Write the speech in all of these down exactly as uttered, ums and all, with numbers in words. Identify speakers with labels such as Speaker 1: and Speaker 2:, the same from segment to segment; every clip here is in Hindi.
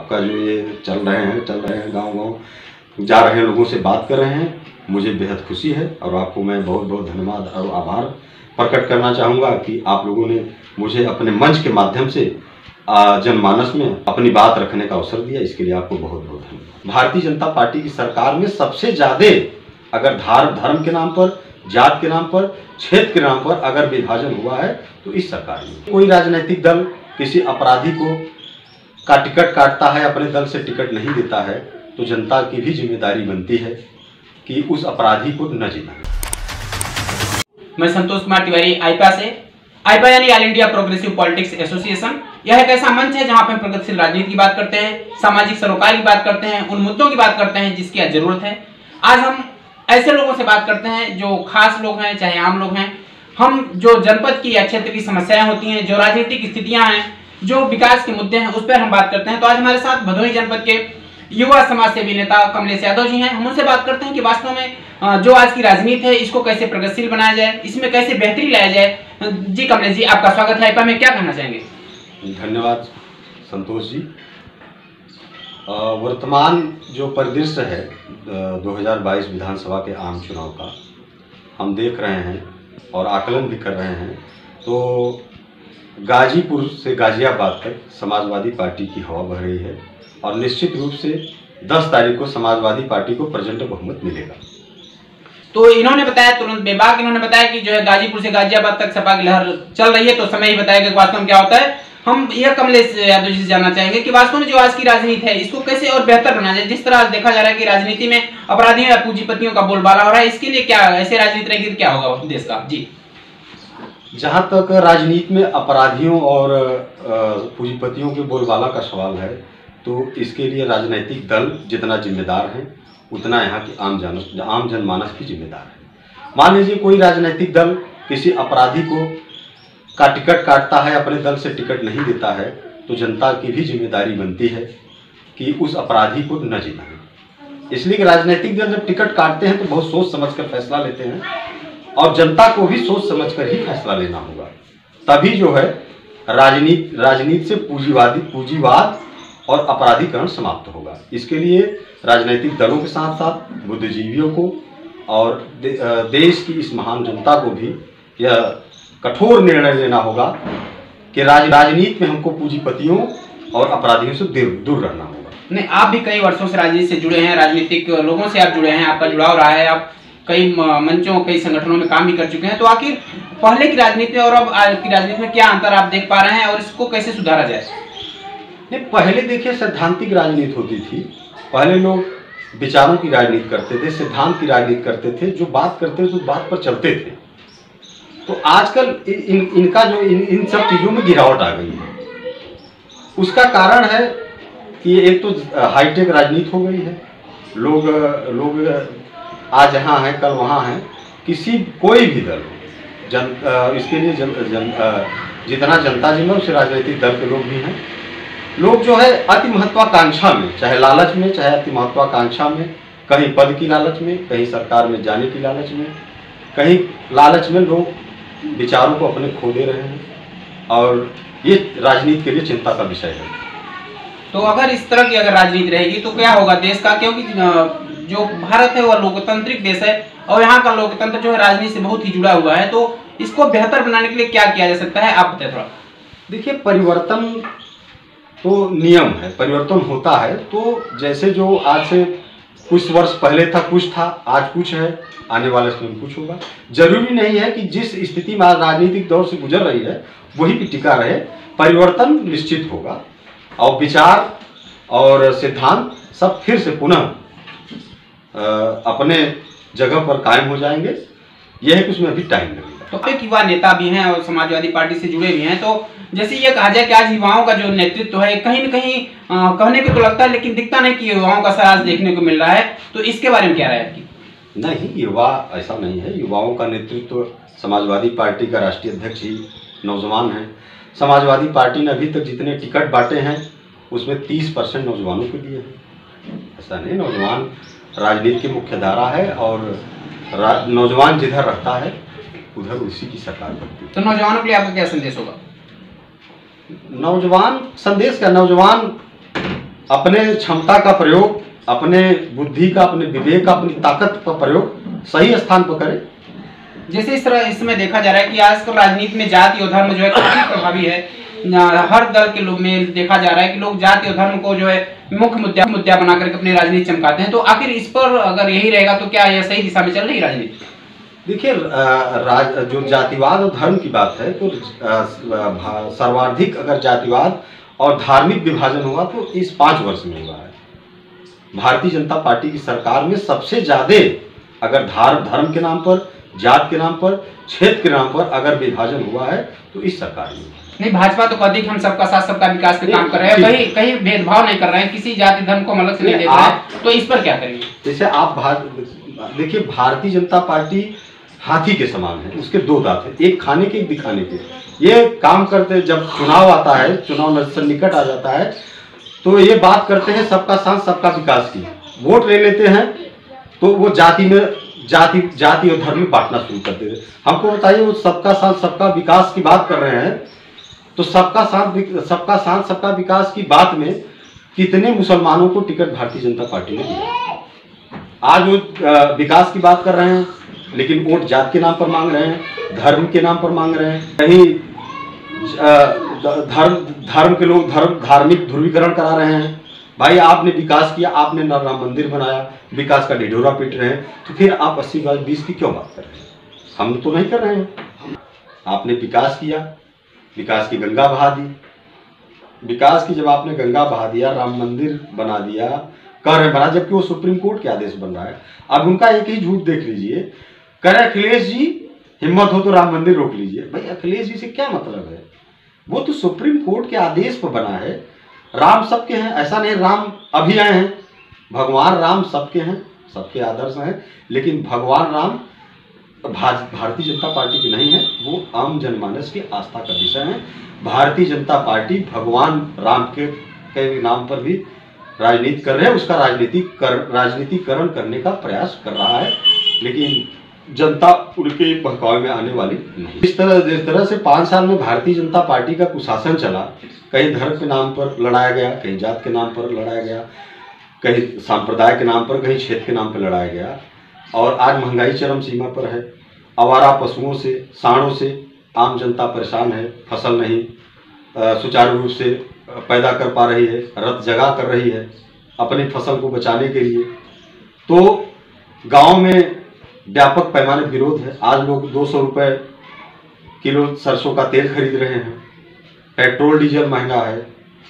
Speaker 1: आपका जो ये चल रहे हैं चल रहे हैं गांव गांव जा रहे हैं लोगों से बात कर रहे हैं, मुझे बेहद खुशी है और आपको मैं बहुत बहुत धन्यवाद और आभार प्रकट करना चाहूँगा कि आप लोगों ने मुझे अपने मंच के माध्यम से जनमानस में अपनी बात रखने का अवसर दिया। इसके लिए आपको बहुत बहुत धन्यवाद। भारतीय जनता पार्टी की सरकार में सबसे ज़्यादा अगर धार धर्म के नाम पर, जात के नाम पर, क्षेत्र के नाम पर अगर विभाजन हुआ है तो इस सरकार में कोई राजनीतिक दल किसी अपराधी को का टिकट काटता है, अपने दल से टिकट नहीं देता है, तो जनता की भी जिम्मेदारी बनती है कि उस अपराधी को न जिताए।
Speaker 2: मैं संतोष कुमार तिवारी, आईपा से। आईपा यानी all India progressive politics association. यह एक ऐसा मंच है जहां पर हम प्रगतिशील राजनीति की बात करते हैं, सामाजिक सरोकार की बात करते हैं, उन मुद्दों की बात करते हैं जिसकी आज जरूरत है। आज हम ऐसे लोगों से बात करते हैं जो खास लोग हैं चाहे आम लोग हैं। हम जो जनपद की या क्षेत्र की समस्याएं होती हैं, जो राजनीतिक स्थितियां हैं, जो विकास के मुद्दे हैं, उस पर हम बात करते हैं। तो आज हमारे साथ भदोही जनपद के युवा समाज सेवी नेता कमलेश यादव जी हैं। हम उनसे बात करते हैं कि वास्तव में जो आज की राजनीति है इसको कैसे प्रगतिशील बनाया जाए, इसमें कैसे बेहतरी लाया जाए। जी कमलेश जी, आपका स्वागत है आईपा में, क्या कहना चाहेंगे?
Speaker 1: धन्यवाद संतोष जी। वर्तमान जो परिदृश्य है दो हज़ार बाईस विधानसभा के आम चुनाव का हम देख रहे हैं और आकलन भी कर रहे हैं, तो गाजीपुर से गाजियाबाद तक समाजवादी पार्टी की हवा बह रही है और निश्चित रूप से दस तारीख को समाजवादी पार्टी को प्रचंड बहुमत मिलेगा।
Speaker 2: तो इन्होंने बताया, तुरंत बेबाक इन्होंने बताया कि जो है गाजीपुर से गाजियाबाद तक सपा की लहर चल रही है, तो समय ही बताएगा कि वास्तव में क्या होता है। हम यह कमलेश यादव जी से जानना चाहेंगे कि वास्तव में जो आज की राजनीति है इसको कैसे और बेहतर बनाया जाए। जिस तरह आज देखा जा रहा है कि राजनीति में अपराधियों या पूंजीपतियों का बोलबाला हो रहा है, इसके लिए क्या ऐसे राजनीति रहेगी तो क्या होगा देश का? जी,
Speaker 1: जहाँ तक राजनीति में अपराधियों और पूंजीपतियों के बोलबाला का सवाल है, तो इसके लिए राजनीतिक दल जितना जिम्मेदार है उतना यहाँ की आम जन आम जनमानस भी जिम्मेदार है। मान लीजिए कोई राजनीतिक दल किसी अपराधी को का टिकट काटता है, अपने दल से टिकट नहीं देता है, तो जनता की भी जिम्मेदारी बनती है कि उस अपराधी को न जिताए। इसलिए कि राजनीतिक दल जब टिकट काटते हैं तो बहुत सोच समझकर फैसला लेते हैं और जनता को भी सोच समझकर ही फैसला लेना होगा। तभी जो है राजनीति राजनीति से पूंजीवादी पूंजीवाद और अपराधीकरण समाप्त होगा। इसके लिए राजनीतिक दलों के साथ साथ बुद्धिजीवियों को और दे, देश की इस महान जनता को भी यह कठोर निर्णय लेना होगा कि राज राजनीति में हमको पूंजीपतियों और अपराधियों से दूर दूर रहना होगा।
Speaker 2: नहीं, आप भी कई वर्षों से राजनीति से जुड़े हैं, राजनीतिक लोगों से आप जुड़े हैं, आपका जुड़ाव रहा है, आप कई मंचों कई संगठनों में काम भी कर चुके हैं। तो आखिर पहले की राजनीति और अब आज की राजनीति में क्या अंतर आप देख पा रहे हैं और इसको कैसे सुधारा जाए?
Speaker 1: नहीं, पहले देखिए सैद्धांतिक राजनीति होती थी। पहले लोग विचारों की राजनीति करते थे, सिद्धांत की राजनीति करते थे, जो बात करते थे उस बात पर चलते थे। तो आजकल इन, इनका जो इन, इन सब चीज़ों में गिरावट आ गई है। उसका कारण है कि एक तो हाईटेक राजनीति हो गई है, लोग लोग आज यहाँ हैं कल वहाँ हैं। किसी कोई भी दल जन इसके लिए जन, जन, जितना जनता जिम्मे उस राजनीतिक दल के लोग भी हैं। लोग जो है अति महत्वाकांक्षा में, चाहे लालच में, चाहे अति महत्वाकांक्षा में, कहीं पद की लालच में, कहीं सरकार में जाने की लालच में, कहीं लालच में लोग विचारों को अपने खो दे रहे हैं और ये राजनीति के लिए चिंता का विषय है।
Speaker 2: तो अगर इस तरह की अगर राजनीति रहेगी तो क्या होगा देश का? क्योंकि जो भारत है वह लोकतांत्रिक देश है और यहाँ का लोकतंत्र जो है राजनीति से बहुत ही जुड़ा हुआ है। तो इसको बेहतर बनाने के लिए क्या किया जा सकता है, आप बताएं थोड़ा।
Speaker 1: देखिए, परिवर्तन तो नियम है, परिवर्तन होता है। तो जैसे जो आज से कुछ वर्ष पहले था कुछ था, आज कुछ है, आने वाले समय में कुछ होगा। जरूरी नहीं है कि जिस स्थिति में राजनीतिक दौर से गुजर रही है वही भी टिका रहे। परिवर्तन निश्चित होगा और विचार और सिद्धांत सब फिर से पुनः अपने जगह पर कायम हो जाएंगे। यह है कि उसमें अभी टाइम लगेगा।
Speaker 2: तो एक युवा नेता भी हैं और समाजवादी पार्टी से जुड़े भी हैं, तो जैसे ये कहा जाए कि आज युवाओं का जो नेतृत्व है कहीं न कहीं आ, कहने को तो लगता है लेकिन दिखता नहीं कि युवाओं का सराज देखने को मिल रहा है, तो इसके बारे में क्या राय है आपकी?
Speaker 1: नहीं, युवा ऐसा नहीं है। युवाओं का नेतृत्व समाजवादी पार्टी का राष्ट्रीय अध्यक्ष ही नौजवान है। समाजवादी पार्टी ने अभी तक जितने टिकट बांटे हैं उसमें तीस परसेंट नौजवानों को दिए हैं। ऐसा नहीं, नौजवान राजनीति की मुख्य धारा है और नौजवान जिधर रहता है उधर उसी की सरकार बनती है।
Speaker 2: तो नौजवानों के लिए आपका क्या संदेश होगा?
Speaker 1: नौजवान संदेश का नौजवान अपने क्षमता का प्रयोग, अपने बुद्धि का, अपने विवेक का, अपनी ताकत का प्रयोग सही स्थान पर करें।
Speaker 2: जैसे इस तरह इस समय देखा जा रहा है कि आजकल राजनीति में जाति और धर्म जो है काफी प्रभावी है। हर दल के लोग में देखा जा रहा है कि लोग जाति और धर्म को जो है मुख्य मुद्दा मुद्दा बना करके अपनी राजनीति चमकाते हैं। तो आखिर इस पर अगर यही रहेगा तो क्या यह सही दिशा में चल रही राजनीति?
Speaker 1: देखिए, राज जो जातिवाद और धर्म की बात है तो सर्वाधिक अगर जातिवाद और धार्मिक विभाजन हुआ तो इस पांच वर्ष में हुआ है। भारतीय जनता पार्टी की सरकार में सबसे ज्यादा अगर धार्म धर्म के नाम पर, जात के नाम पर, क्षेत्र के नाम पर अगर विभाजन हुआ है तो इस सरकार में।
Speaker 2: नहीं, भाजपा तो कहती है हम सबका साथ सबका विकास के काम कर रहे हैं, कहीं कहीं भेदभाव नहीं कर रहे हैं, किसी जाति धर्म को अलग से नहीं देख रहे हैं, तो इस पर क्या करेंगे?
Speaker 1: जैसे आप देखिए, भारतीय जनता पार्टी हाथी के समान है, उसके दो दांत हैं, एक खाने के एक दिखाने के। ये काम करते, जब चुनाव आता है, चुनाव से निकट आ जाता है तो ये बात करते हैं सबका साथ सबका विकास की, वोट ले लेते हैं तो वो जाति में जाति जाति और धर्म में बांटना शुरू कर देते। हमको बताइए, वो सबका साथ सबका विकास की बात कर रहे हैं तो सबका साथ सबका साथ सबका विकास की बात में कितने मुसलमानों को टिकट भारतीय जनता पार्टी ने दिया? आज वो विकास की बात कर रहे हैं लेकिन वोट जात के नाम पर मांग रहे हैं, धर्म के नाम पर मांग रहे हैं। कहीं धर्म धर्म के लोग धर्म धार्मिक ध्रुवीकरण करा रहे हैं। भाई, आपने विकास किया, आपने राम मंदिर बनाया, विकास का ढिढोरा पीट रहे हैं, तो फिर आप अस्सी बाई बीस की क्यों बात कर रहे हैं? हम तो नहीं कर रहे हैं। आपने विकास किया, विकास की गंगा बहा दी, विकास की जब आपने गंगा बहा दिया, राम मंदिर बना दिया, कह रहे बना, जबकि वो सुप्रीम कोर्ट के आदेश बन रहा है। अब उनका एक ही झूठ देख लीजिए, कह रहे अखिलेश जी हिम्मत हो तो राम मंदिर रोक लीजिए। भाई, अखिलेश जी से क्या मतलब है? वो तो सुप्रीम कोर्ट के आदेश पर बना है। राम सबके हैं, ऐसा नहीं राम अभी आए हैं, भगवान राम सबके हैं, सबके आदर्श हैं, लेकिन भगवान राम भारतीय जनता पार्टी की नहीं है, वो आम जनमानस की आस्था का विषय है। भारतीय जनता पार्टी भगवान राम के, के नाम पर भी राजनीति कर रहे हैं, उसका राजनीतिक कर राजनीतिकरण करने का प्रयास कर रहा है, लेकिन जनता उनके बहकावे में आने वाली नहीं। इस तरह जिस तरह से पाँच साल में भारतीय जनता पार्टी का कुशासन चला, कहीं धर्म के नाम पर लड़ाया गया, कहीं जात के नाम पर लड़ाया गया, कहीं सांप्रदाय के नाम पर, कहीं क्षेत्र के नाम पर लड़ाया गया, और आज महंगाई चरम सीमा पर है। आवारा पशुओं से, सांडों से आम जनता परेशान है, फसल नहीं सुचारू रूप से पैदा कर पा रही है, रत जगा कर रही है अपनी फसल को बचाने के लिए। तो गांव में व्यापक पैमाने विरोध है। आज लोग दो सौ रुपये किलो सरसों का तेल खरीद रहे हैं, पेट्रोल डीजल महंगा है,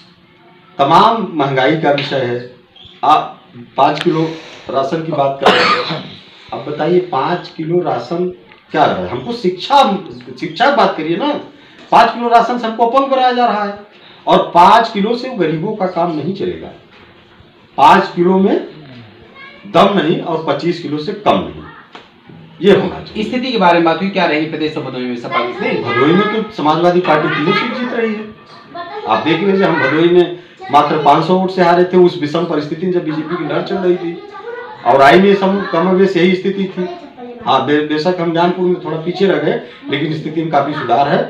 Speaker 1: तमाम महंगाई का विषय है। आप पाँच किलो राशन की बात कर रहे हैं, अब बताइए पाँच किलो राशन क्या है? हमको शिक्षा शिक्षा बात करिए ना। पाँच किलो राशन से हमको अपंग बनाया जा रहा है, और पाँच किलो से गरीबों का काम नहीं चलेगा। पाँच किलो में दम नहीं और पच्चीस किलो से कम नहीं, ये होना चाहिए।
Speaker 2: स्थिति के बारे में बात हुई, क्या रही प्रदेश और भदोही में सपा की?
Speaker 1: नहीं, भदोही में तो समाजवादी पार्टी तीनों सीट जीत रही है। आप देख लीजिए, हम भदोही में मात्र पाँच सौ वोट से हारे थे उस विषम परिस्थिति में जब बीजेपी की लहर चल रही थी, और आई में सम कम बेस यही स्थिति थी। हाँ, बे, बेशक हम ज्ञानपुर में थोड़ा पीछे रह गए, लेकिन स्थिति में काफी सुधार है।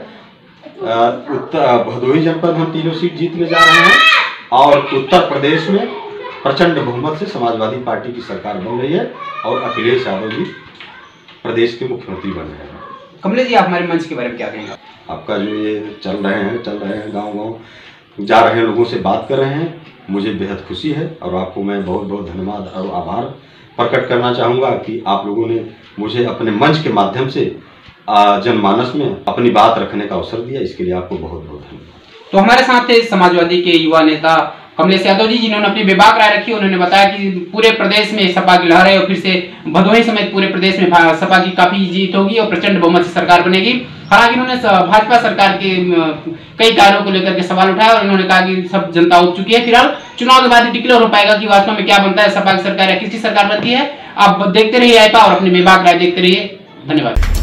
Speaker 1: उत्तर भदोही जनपद हम तीनों सीट जीतने जा रहे हैं, और उत्तर प्रदेश में प्रचंड बहुमत से समाजवादी पार्टी की सरकार बन रही है, और अखिलेश यादव जी प्रदेश के मुख्यमंत्री बन रहे हैं।
Speaker 2: कमलेश जी, आप हमारे मंच के बारे में क्या कहेंगे?
Speaker 1: आपका जो ये चल रहे हैं चल रहे हैं गांव गांव जा रहे हैं, लोगों से बात कर रहे हैं, मुझे बेहद खुशी है, और आपको मैं बहुत बहुत धन्यवाद और आभार प्रकट करना चाहूँगा कि आप लोगों ने मुझे अपने मंच के माध्यम से जनमानस में अपनी बात रखने का अवसर दिया। इसके लिए आपको बहुत बहुत धन्यवाद।
Speaker 2: तो हमारे साथ थे समाजवादी के युवा नेता कमलेश यादव जी, जिन्होंने अपनी बेबाक राय रखी। उन्होंने बताया कि पूरे प्रदेश में सपा की लहर है, और फिर से भदोही समेत पूरे प्रदेश में सपा की काफी जीत होगी और प्रचंड बहुमत से सरकार बनेगी। हालांकि उन्होंने भाजपा सरकार के कई कार्यों को लेकर के सवाल उठाया, और उन्होंने कहा कि सब जनता उठ चुकी है। फिलहाल चुनाव के बाद ही डिक्लेयर हो पाएगा कि वास्तव में क्या बनता है, सपा की सरकार या किसकी सरकार बनती है। आप देखते रहिए आईपा और अपनी बेबाक राय देखते रहिए। धन्यवाद।